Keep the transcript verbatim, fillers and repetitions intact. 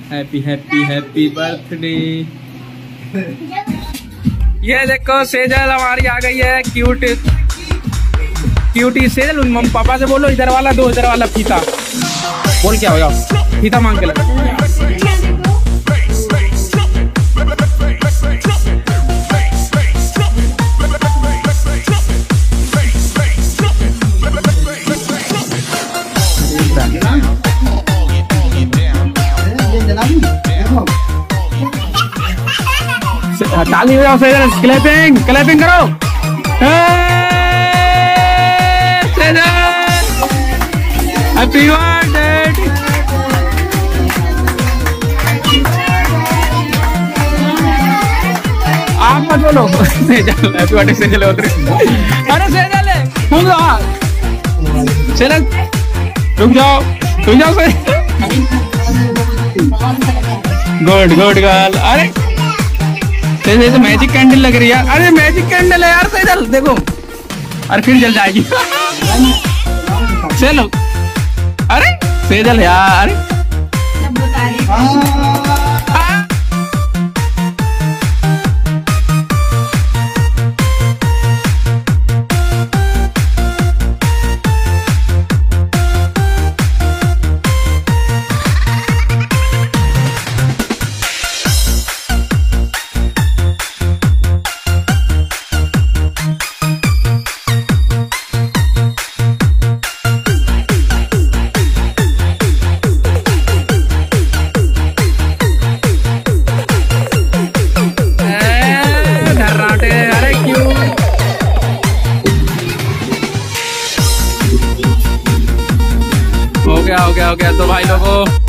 Happy happy happy birthday. ये देखो सेजल हमारी आ गई है, cute cutie Sejal. Mummy papa से बोलो इधर वाला दो, इधर वाला फीता। बोल क्या हो जाओ, फीता मांग के लगा। ताली बजाओ सेजल, क्लैपिंग क्लैपिंग करो। Sejal happy birthday. आप मत बोलो सेजल हैप्पी बर्थडे सेजल। अरे सेजल है फूल दो। सेजल रुक जाओ रुक जाओ से। Good good girl. अरे सेजल तो मैजिक कैंडल लग रही है यार। अरे मैजिक कैंडल है यार सेजल, देखो। अरे फिर जल जाएगी। चलो अरे सेजल यार। हो गया हो गया हो गया। तो भाई लोगों